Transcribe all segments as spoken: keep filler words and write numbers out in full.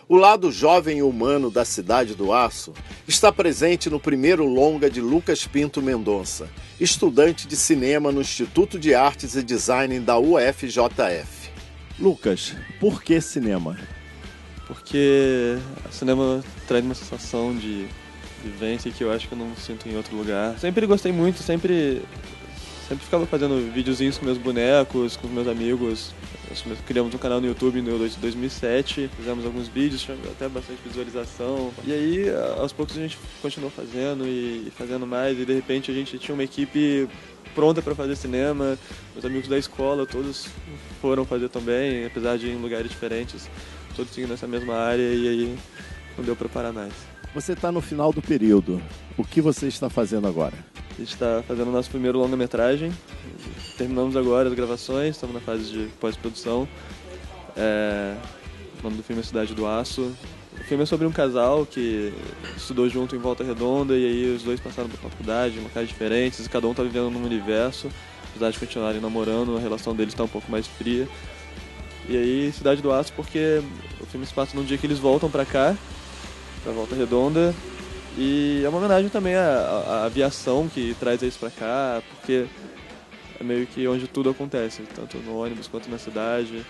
O lado jovem e humano da Cidade do Aço está presente no primeiro longa de Lucas Pinto Mendonça, estudante de cinema no Instituto de Artes e Design da U F J F. Lucas, por que cinema? Porque o cinema traz uma sensação de vivência que eu acho que eu não sinto em outro lugar. Sempre gostei muito, sempre, sempre ficava fazendo videozinhos com meus bonecos, com os meus amigos. Nós criamos um canal no YouTube em dois mil e sete, fizemos alguns vídeos, até bastante visualização. E aí, aos poucos, a gente continuou fazendo e fazendo mais. E, de repente, a gente tinha uma equipe pronta para fazer cinema. Meus amigos da escola, todos foram fazer também, apesar de ir em lugares diferentes. Todos seguindo nessa mesma área e aí não deu para parar mais. Você está no final do período. O que você está fazendo agora? A gente está fazendo o nosso primeiro longa-metragem. Terminamos agora as gravações, estamos na fase de pós-produção. É... O nome do filme é Cidade do Aço. O filme é sobre um casal que estudou junto em Volta Redonda e aí os dois passaram por faculdade, em locais diferentes, e cada um está vivendo num universo. Apesar de continuarem namorando, a relação deles está um pouco mais fria. E aí, Cidade do Aço, porque o filme se passa num dia que eles voltam pra cá, pra Volta Redonda, e é uma homenagem também à, à aviação que traz eles pra cá, porque é meio que onde tudo acontece, tanto no ônibus quanto na cidade,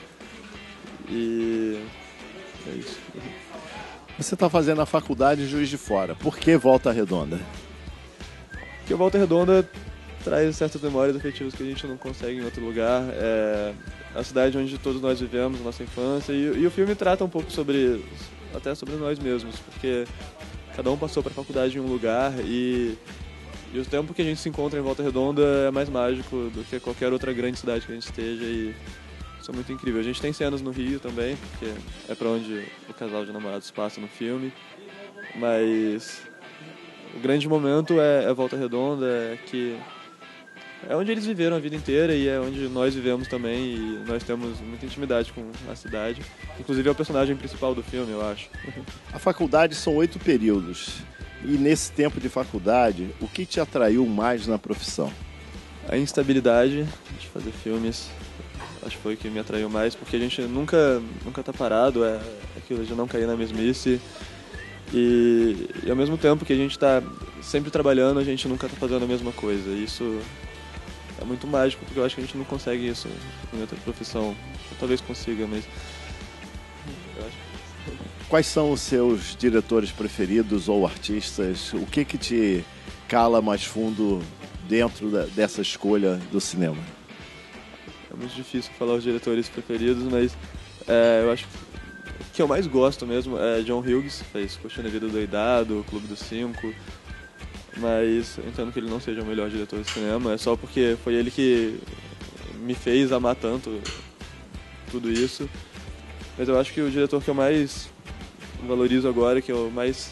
e é isso. Você está fazendo a faculdade em Juiz de Fora, por que Volta Redonda? Porque Volta Redonda traz certas memórias afetivas que a gente não consegue em outro lugar. É a cidade onde todos nós vivemos, nossa infância, e, e o filme trata um pouco sobre, até sobre nós mesmos, porque cada um passou para a faculdade em um lugar e, e o tempo que a gente se encontra em Volta Redonda é mais mágico do que qualquer outra grande cidade que a gente esteja, e isso é muito incrível. A gente tem cenas no Rio também, porque é para onde o casal de namorados passa no filme, mas o grande momento é, é Volta Redonda, é que é onde eles viveram a vida inteira e é onde nós vivemos também, e nós temos muita intimidade com a cidade. Inclusive é o personagem principal do filme, eu acho. A faculdade são oito períodos. E nesse tempo de faculdade, o que te atraiu mais na profissão? A instabilidade de fazer filmes, acho que foi o que me atraiu mais, porque a gente nunca, nunca tá parado, é aquilo de não cair na mesmice. E, e ao mesmo tempo que a gente está sempre trabalhando, a gente nunca está fazendo a mesma coisa. Isso é muito mágico, porque eu acho que a gente não consegue isso em outra profissão. Eu talvez consiga, mas eu acho. Quais são os seus diretores preferidos ou artistas? O que que te cala mais fundo dentro da, dessa escolha do cinema? É muito difícil falar os diretores preferidos, mas é, eu acho que o que eu mais gosto mesmo é John Hughes, fez Curtindo a Vida Doidado, Clube dos Cinco. Mas eu entendo que ele não seja o melhor diretor de cinema, é só porque foi ele que me fez amar tanto tudo isso. Mas eu acho que o diretor que eu mais valorizo agora, que eu mais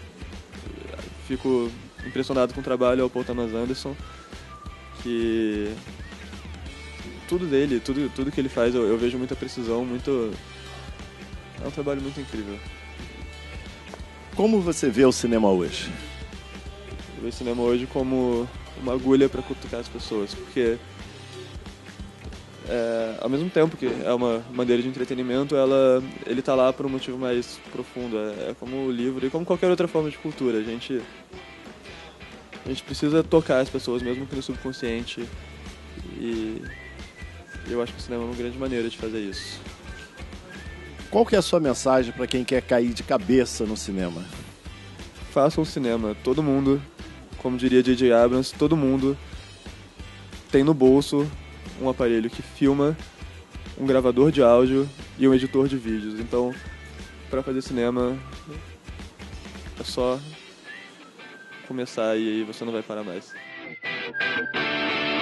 fico impressionado com o trabalho, é o Paul Thomas Anderson, que tudo dele, tudo, tudo que ele faz, eu, eu vejo muita precisão, muito... é um trabalho muito incrível. Como você vê o cinema hoje? O cinema hoje como uma agulha para cutucar as pessoas, porque é, ao mesmo tempo que é uma maneira de entretenimento, ela, ele está lá por um motivo mais profundo, é, é como o livro e como qualquer outra forma de cultura, a gente, a gente precisa tocar as pessoas, mesmo que no subconsciente, e eu acho que o cinema é uma grande maneira de fazer isso. Qual que é a sua mensagem para quem quer cair de cabeça no cinema? Façam cinema, todo mundo. Como diria J J Abrams, todo mundo tem no bolso um aparelho que filma, um gravador de áudio e um editor de vídeos. Então, para fazer cinema, é só começar e aí você não vai parar mais.